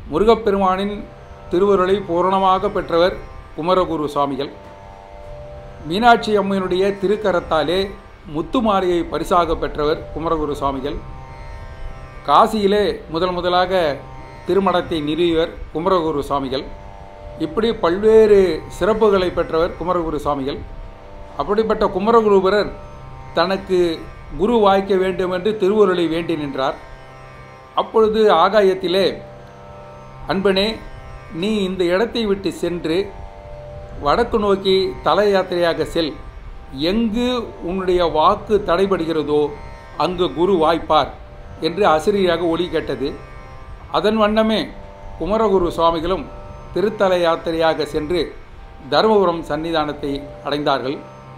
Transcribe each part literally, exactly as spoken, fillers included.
முருகப்பெருமானின் திருவருளை பூரணமாக பெற்றவர் குமரகுரு சுவாமிகள். மீனாட்சி அம்மையினுடைய திருக்கரத்தாலே முத்துமாலையை பரிசாக பெற்றவர் குமரகுரு சுவாமிகள். காசியிலே முதல் முதலாக திருமணத்தை நிறுவியவர் குமரகுரு சுவாமிகள். இப்படி பல்வேறு சிறப்புகளை பெற்றவர் குமரகுரு சுவாமிகள். அப்படிப்பட்ட குமரகுருபரர் தனக்கு குரு வாய்க்க வேண்டும் என்று திருவருளை வேண்டி நின்றார். அப்பொழுது ஆகாயத்திலே, அன்பனே, நீ இந்த இடத்தை விட்டு சென்று வடக்கு நோக்கி தல யாத்திரையாக செல். எங்கு உன்னுடைய வாக்கு தடைபடுகிறதோ அங்கு குரு வாய்ப்பார் என்று அசிரியாக ஒலி கேட்டது. அதன் வண்ணமே குமரகுரு சுவாமிகளும் திருத்தல யாத்திரையாக சென்று தருமபுரம் சன்னிதானத்தை அடைந்தார்கள்.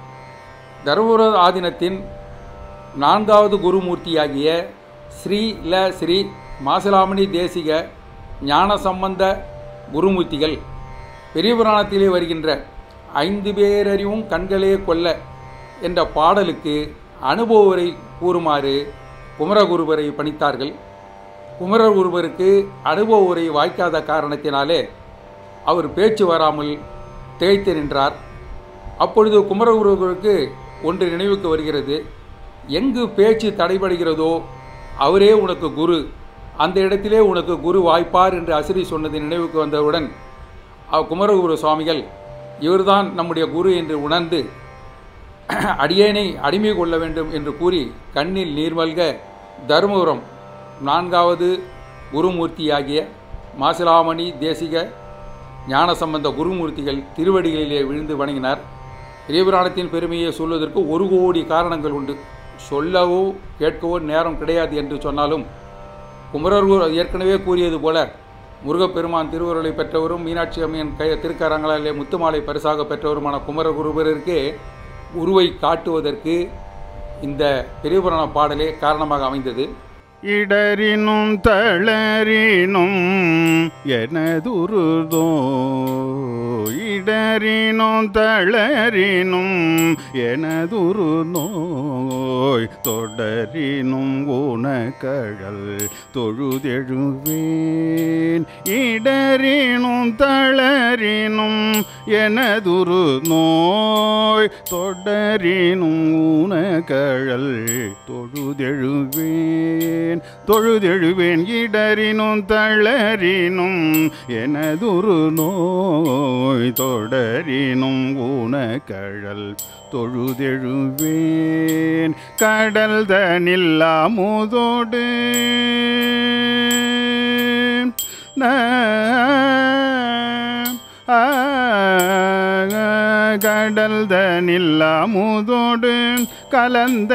தருமபுர ஆதீனத்தின் நான்காவது குருமூர்த்தியாகிய ஸ்ரீ ல ஸ்ரீ மாசிலாமணி தேசிக ஞான சம்பந்த குருமூர்த்திகள் பெரிய புராணத்திலே வருகின்ற ஐந்து பேரறிவும் கண்களே கொல்ல என்ற பாடலுக்கு அனுபவரை கூறுமாறு குமரகுருபரை பணித்தார்கள். குமரகுருபருக்கு அனுபவ உரை வாய்க்காத காரணத்தினாலே அவர் பேச்சு வராமல் திகைத்து நின்றார். அப்பொழுது குமரகுருபருக்கு ஒன்று நினைவுக்கு வருகிறது. எங்கு பேச்சு தடைபடுகிறதோ அவரே உனக்கு குரு, அந்த இடத்திலே உனக்கு குரு வாய்ப்பார் என்று அசிரி சொன்னது நினைவுக்கு வந்தவுடன் குமரகுரு சுவாமிகள் இவர்தான் நம்முடைய குரு என்று உணர்ந்து அடியேனை அடிமை கொள்ள வேண்டும் என்று கூறி கண்ணில் நீர்மல்க தருமபுரம் நான்காவது குருமூர்த்தியாகிய மாசிலாமணி தேசிக ஞானசம்பந்த குருமூர்த்திகள் திருவடிகளிலே விழுந்து வணங்கினார். பெரியபுராணத்தின் பெருமையை சொல்வதற்கு ஒரு கோடி காரணங்கள் உண்டு. சொல்லவோ கேட்கவோ நேரம் கிடையாது என்று சொன்னாலும் குமரகுரு ஏற்கனவே கூறியது போல முருகப்பெருமான் திருவருளை பெற்றவரும் மீனாட்சி அம்மையின் கை திருக்கரங்களாலே முத்துமாலை பரிசாக பெற்றவருமான குமரகுருபருக்கு உருவை காட்டுவதற்கு இந்த பெரியபுராண பாடலே காரணமாக அமைந்தது. இடரினும் தளரினும் எனதுருதோ, இடரினும் தளரினும் எனதுரு நோய், தொடரினும் உனக்கழல் தொழுதெழுவேன். இடரினும் தளரினும் எனதுரு நோய், தொடரினும் உனக்கழல் தொழுதெழுவேன் தொழுதெழுவேன். இடரினும் தளரினும் எனதுரு நோய், தொடரினும் உனக்கழல் தொழுதெழுவேன். கடல் தனில் அமுதோடு கடல் தனில் அமுதோடு கலந்த,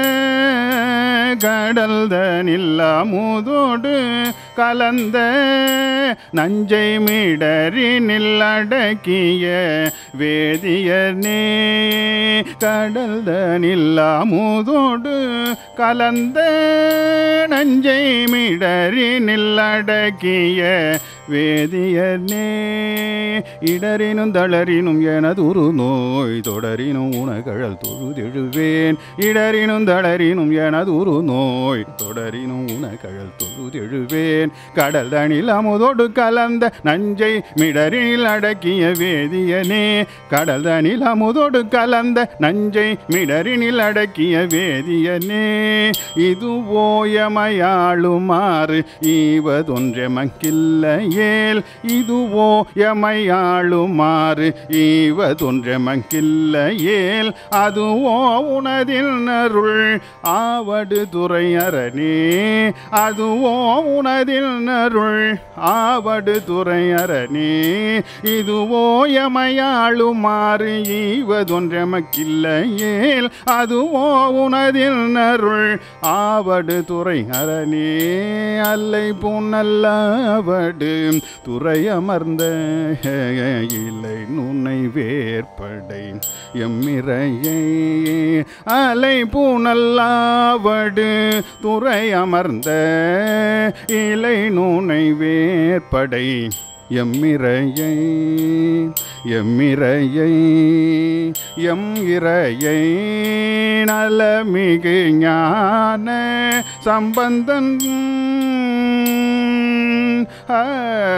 கடல் தனில் அமுதோடு கலந்த நஞ்சை மிடரினில் அடக்கிய வேதியனே. கடல் தனில் அமுதோடு கலந்த நஞ்சை மிடரினில் அடக்கிய வேதியனே. இடரினும் தளரினும் எனதுரு நோய், தொடரினும் உனகழல் தொழுதெழுவேன். இடரினும் தளரினும் எனதுரு நோய், தொடரினும் உனகழல் தொழுதெழுவேன். கடல் தனில் அமுதோடு கலந்த நஞ்சை மிடரினில் அடக்கிய வேதியனே. கடல் தனில் அமுதோடு கலந்த நஞ்சை மிடரினில் அடக்கிய வேதியனே. இது ஓயமையாளுமாறு ஈவதொன்றே மங்கில்லையேல், இதுவோ எமையாளுமாறு ஈவதொன்றே மங்கில்லையேல், அதுவோ உனதில் அருள் ஆவடு துறையரணே. அதுவோ உனதில் அருள் ஆவடு துறையரணே. இதுவோ எமையாளுமாறு ஈவதொன்றே மக்கில்லையேல், அதுவோ உனதில் அருள் ஆவடு துறையரணே. அல்லை புனல்லாவடு துறையமர்ந்த இலை நுனை வேற்படை எம்மிரையை. அலை பூனல்லாவடு துறையமர்ந்த இலை நுனை வேற்படை எம்மிரையை. எம்மிரையை எம் இறையை நலமிகு ஞான சம்பந்தன்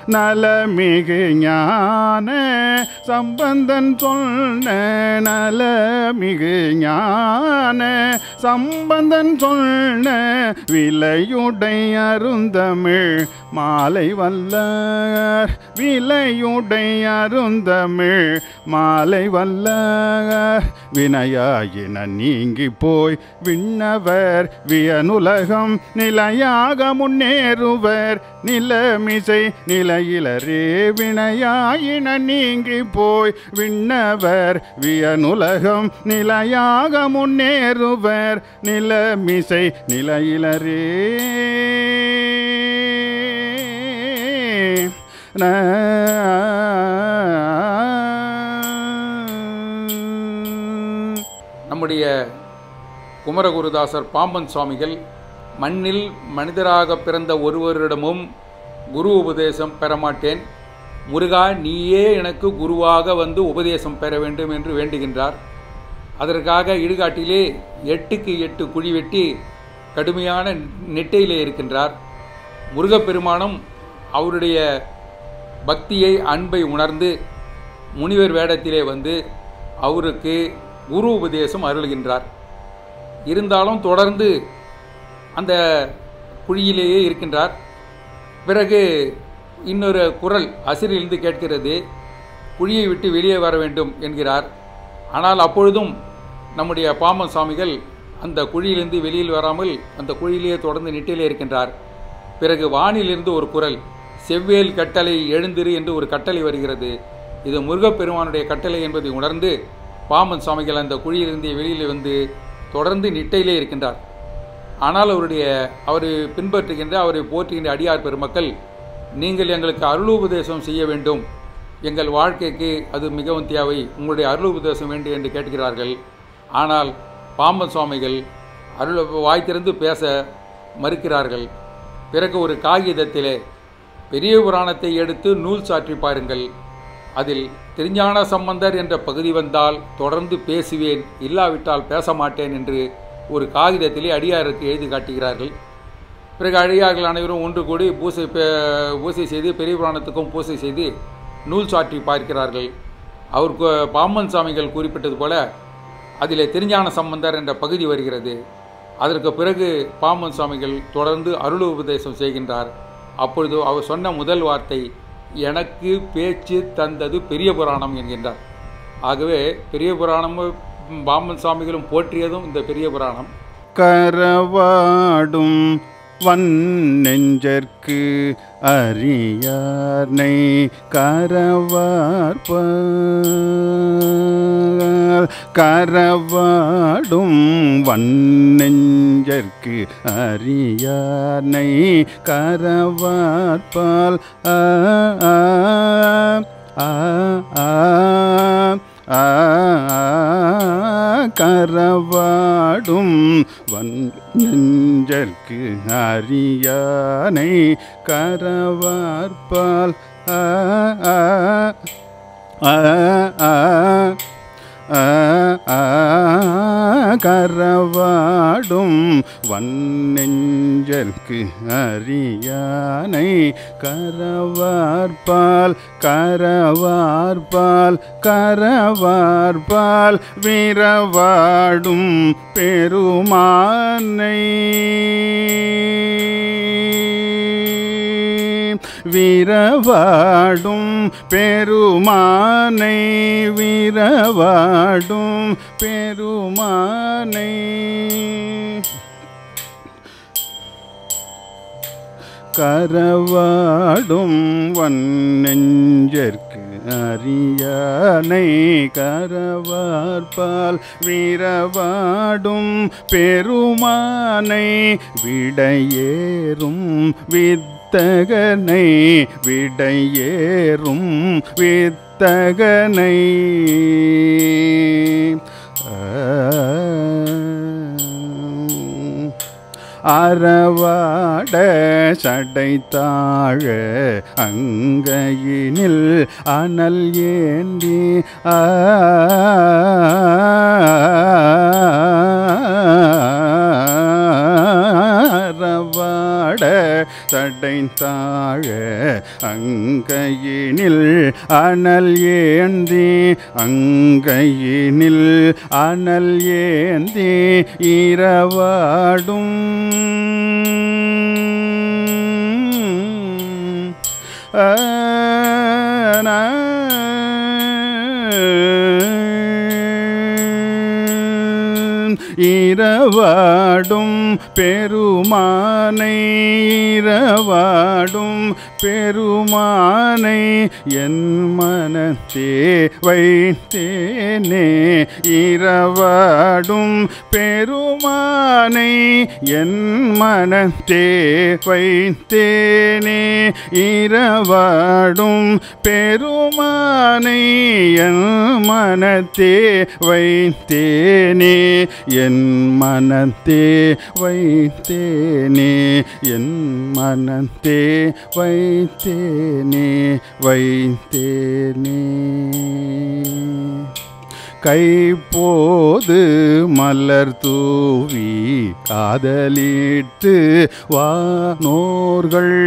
நலமிகு ஞான சம்பந்தன் சொன்ன நலமிகு ஞான சம்பந்தன் சொன்ன விலையுடை அருந்தமிழ் மாலை வல்லார் விலையுடை அருந்தமிழ் மாலை வல்லார் வினையாயின நீங்கி போய் விண்ணவர் வியனுலகம் நிலையாக முன்னேறுவர் நிலமிசை நிலையிலரே வினையாயின நீங்கி போய் விண்ணவர் வியனுலகம் நிலையாக முன்னேறுவர் நிலமிசை நிலையிலரே நம்முடைய குமரகுருதாசர் பாம்பன் சுவாமிகள் மண்ணில் மனிதராக பிறந்த ஒருவரிடமும் குரு உபதேசம் பெறமாட்டேன், முருகா நீயே எனக்கு குருவாக வந்து உபதேசம் பெற வேண்டும் என்று வேண்டுகின்றார். அதற்காக இடுகாட்டிலே எட்டுக்கு எட்டு குழி வெட்டி கடுமையான நெட்டையிலே இருக்கின்றார். முருகப்பெருமானும் அவருடைய பக்தியை அன்பை உணர்ந்து முனிவர் வேடத்திலே வந்து அவருக்கு குரு உபதேசம் அருள்கின்றார். இருந்தாலும் தொடர்ந்து அந்த குழியிலேயே இருக்கின்றார். பிறகு இன்னொரு குரல் அசிரிலிருந்து கேட்கிறது, குழியை விட்டு வெளியே வர வேண்டும் என்கிறார். ஆனால் அப்பொழுதும் நம்முடைய பாம்பன் சுவாமிகள் அந்த குழியிலிருந்து வெளியில் வராமல் அந்த குழியிலேயே தொடர்ந்து நிட்டிலே இருக்கின்றார். பிறகு வானிலிருந்து ஒரு குரல், செவ்வேல் கட்டளை எழுந்திரு என்று ஒரு கட்டளை வருகிறது. இது முருகப்பெருமானுடைய கட்டளை என்பதை உணர்ந்து பாம்பன் சுவாமிகள் அந்த குழியிலிருந்து வெளியில் வந்து தொடர்ந்து நிட்டையிலே இருக்கின்றார். ஆனால் அவருடைய அவரை பின்பற்றுகின்ற அவரை போற்றுகின்ற அடியார் பெருமக்கள், நீங்கள் எங்களுக்கு அருளுபதேசம் செய்ய வேண்டும், எங்கள் வாழ்க்கைக்கு அது மிகவும் தேவை, உங்களுடைய அருளுபதேசம் வேண்டும் என்று கேட்கிறார்கள். ஆனால் பாம்பன் சுவாமிகள் அருள் வாய் திறந்து பேச மறுக்கிறார்கள். பிறகு ஒரு காகிதத்திலே பெரிய புராணத்தை எடுத்து நூல் சாற்றி பாருங்கள், அதில் திருஞான சம்பந்தர் என்ற பகுதி வந்தால் தொடர்ந்து பேசுவேன், இல்லாவிட்டால் பேச மாட்டேன் என்று ஒரு காகிதத்திலே அடியாருக்கு எழுதி காட்டுகிறார்கள். பிறகு அடியார்கள் அனைவரும் ஒன்று கூடி பூசை பூசை செய்து பெரிய புராணத்துக்கும் பூசை செய்து நூல் சாற்றி பார்க்கிறார்கள். அவருக்கு பாம்பன் சாமிகள் குறிப்பிட்டது போல அதிலே திருஞான சம்பந்தர் என்ற பகுதி வருகிறது. அதற்கு பிறகு பாம்பன் சுவாமிகள் தொடர்ந்து அருள் உபதேசம் செய்கின்றார். அப்பொழுது அவர் சொன்ன முதல் வார்த்தை, எனக்கு பேச்சு தந்தது பெரிய புராணம் என்கின்றார். ஆகவே பெரிய புராணமும் பாம்பன் சுவாமிகளும் போற்றியதும் இந்த பெரிய புராணம். கரவாடும் வன்னெஞ்சற்கு அரியானை கரவார்பால் கரவாடும் வன்னெஞ்சற்கு அரியானை கரவார்பால் ஆ ஆ ஆ ஆ கரவாடும் வன்னெஞ்சற்கு அரியானை கரவார்பால் ஆ ஆ ஆ ஆ கரவாடும் வன்னெஞ்சற்கு அரியானை கரவார்பால் கரவார்பால் கரவார்பால் வீரவாடும் பெருமானை வீரவாடும் பெருமானை வீரவாடும் பெருமானை கரவாடும் வன்னெஞ்சற்கு அரியானை கரவார்பால் வீரவாடும் பெருமானை விடையேறும் வித்தகனை விடையேறும் வித்தகனை அறவாட சடைத்தாழ அங்கையினில் அனல் ஏந்தி அறவாட ஆட சடைத்தாழ அங்கையினில் அனல் ஏந்தி அங்கையினில் அனல் ஏந்தி இரவாடும் இரவாடும் பெருமானை இரவாடும் பெருமானை என் மனத்தே வைத்தேனே இரவாடும் பெருமானை என் மனத்தே வைத்தேனே இரவாடும் பெருமானை என் மனத்தே வைத்தேனே என் மனத்தே வைத்தேனே என் மனத்தே வைத்தேனே வைத்தேனே கைப்போது மலர் தூவி காதலிட்டு வானோர்கள்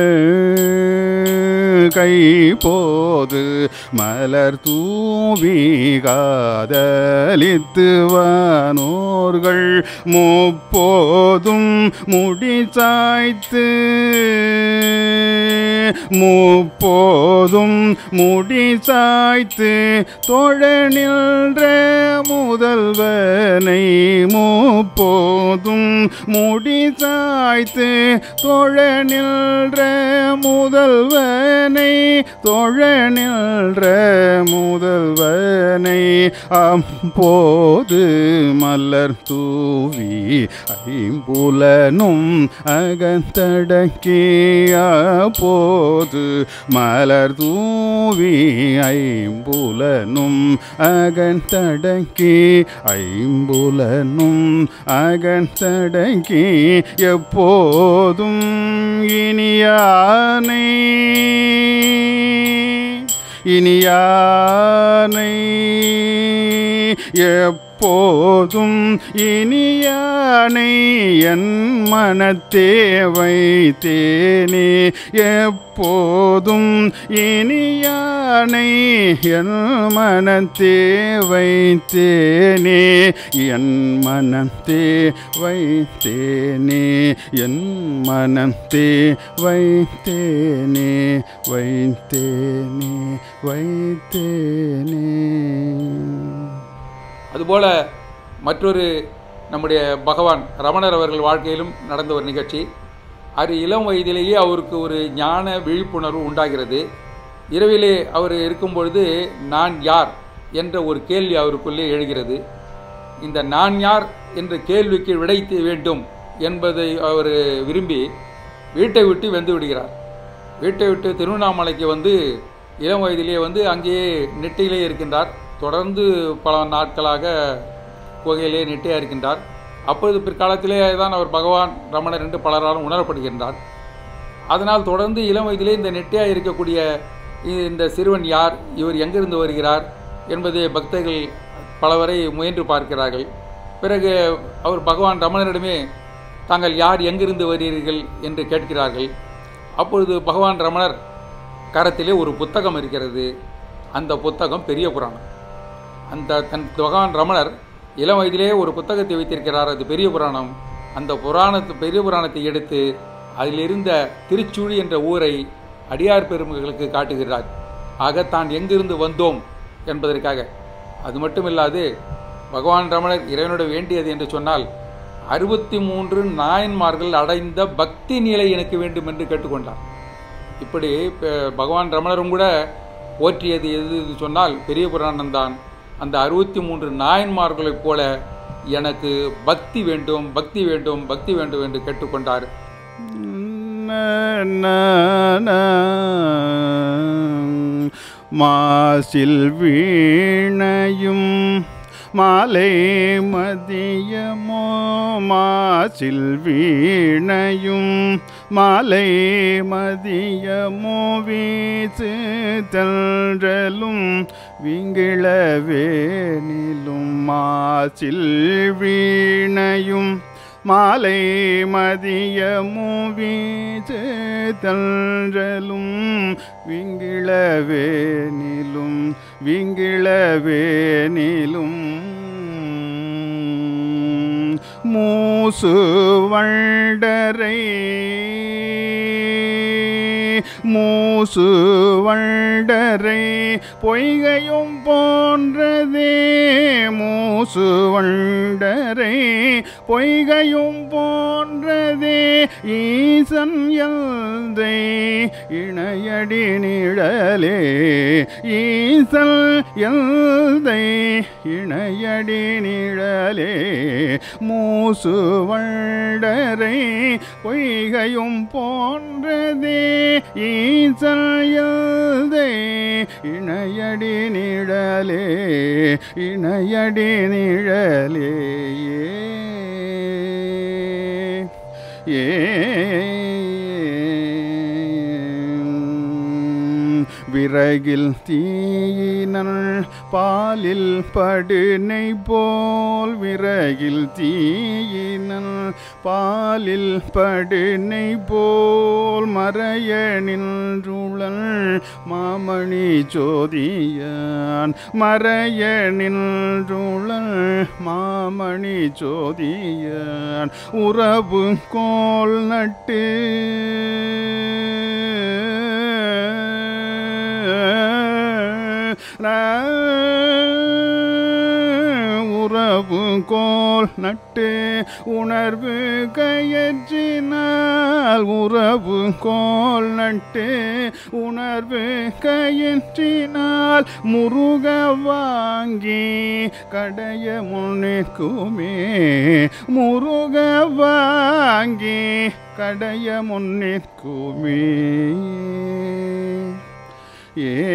கைப்போது மலர் தூவி காதலித்து வானோர்கள் முப்போதும் முடி சாய்த்து முப்போதும் முடி சாய்த்து தொழ நின்ற முதல்வனை முப்போதும் முடி சாய்த்து தொழ நின்ற முதல்வனை தொழ நின்ற முதல்வனை அப்போது மலர் தூவி ஐம்புலனும் அகத்தடக்கிய போது மலர் தூவி ஐம்புலனும் அகத்தடக்கி ஐம்புலனும் அகத்தடக்கி எப்போதும் இனியானை இனியானை எப்போதும் இனியானை என் மனத்தே வைத்தேனே எப்போதும் இனியானை என் மனத்தே வைத்தேனே என் மனத்தே வைத்தேனே என் மனத்தே வைத்தேனே வைத்தேனே வைத்தேனே. அதுபோல் மற்றொரு நம்முடைய பகவான் ரமணர் அவர்கள் வாழ்க்கையிலும் நடந்த ஒரு நிகழ்ச்சி. அது இளம் வயதிலேயே அவருக்கு ஒரு ஞான விழிப்புணர்வு உண்டாகிறது. இரவிலே அவர் இருக்கும் பொழுது நான் யார் என்ற ஒரு கேள்வி அவருக்குள்ளே எழுகிறது. இந்த நான் யார் என்ற கேள்விக்கு விடைத்து வேண்டும் என்பதை அவர் விரும்பி வீட்டை விட்டு வந்து விடுகிறார். வீட்டை விட்டு திருவண்ணாமலைக்கு வந்து இளம் வயதிலே வந்து அங்கேயே நெட்டியிலே இருக்கின்றார். தொடர்ந்து பல நாட்களாக குகையிலே நெட்டியாக இருக்கின்றார். அப்பொழுது பிற்காலத்திலே தான் அவர் பகவான் ரமணர் என்று பலராலும் உணரப்படுகின்றார். அதனால் தொடர்ந்து இளம் வயதிலே இந்த நெட்டியாக இருக்கக்கூடிய இந்த சிறுவன் யார், இவர் எங்கிருந்து வருகிறார் என்பதை பக்தர்கள் பலவரை முயன்று பார்க்கிறார்கள். பிறகு அவர் பகவான் ரமணரிடமே தாங்கள் யார், எங்கிருந்து வருகிறீர்கள் என்று கேட்கிறார்கள். அப்பொழுது பகவான் ரமணர் கரத்திலே ஒரு புத்தகம் இருக்கிறது. அந்த புத்தகம் பெரிய புராணம். அந்த தன் பகவான் ரமணர் இளம் வயதிலே ஒரு புத்தகத்தை வைத்திருக்கிறார். அது பெரிய புராணம். அந்த புராணத்து பெரிய புராணத்தை எடுத்து அதிலிருந்த திருச்சூழி என்ற ஊரை அடியார் பெருமக்களுக்கு காட்டுகிறார். ஆக தான் எங்கிருந்து வந்தோம் என்பதற்காக. அது மட்டுமில்லாது பகவான் ரமணர் இறைவனோட வேண்டியது என்று சொன்னால் அறுபத்தி மூன்று நாயன்மார்கள் அடைந்த பக்தி நிலை எனக்கு வேண்டும் என்று கேட்டுக்கொண்டார். இப்படி பகவான் ரமணரும் கூட போற்றியது எது சொன்னால் பெரிய புராணம்தான். அந்த அறுபத்தி மூன்று நாயன்மார்களைப் போல எனக்கு பக்தி வேண்டும், பக்தி வேண்டும், பக்தி வேண்டும் என்று கேட்டுக்கொண்டார். மாசில் வீணையும் மாலை மதியமோ மாசில் வீணையும் மாலை மதியமோ வீசு தன்றலும் விங்கிளவேனிலும் மாசில் வீணையும் மாலை மதியமும் வீச்சு தன்றலும் விங்கிளவேனிலும் விங்கிளவேனிலும் மூசு வண்டரை மூசு வண்டரை பொய்கையும் போன்றதே மூசு வண்டரை பொய்கையும் போன்றதே ஈசன் எந்தை இணையடி நிழலே ஈசன் எந்தை இணையடி நிழலே மூசு வண்டரை பொய்கையும் போன்றதே ஈசன் எந்தை இணையடி நிழலே இணையடி நிழலே ஏ விறகில் தீயினல் பாலில் படுனை போல் விறகில் தீயினல் பாலில் படுனை போல் மறைய நின்றுளன் மாமணி ஜோதியான் மறைய நின்றுளன் மாமணி ஜோதியான் உறவு கோல் நட்டு உறவு கோல் நட்டு உணர்வு கயற்றினால் உறவு கோல் நட்டு உணர்வு கயற்றினால் முருக வாங்கி கடைய முன்னிற்குமே முருக வாங்கி கடைய முன்னிற்குமே ஏ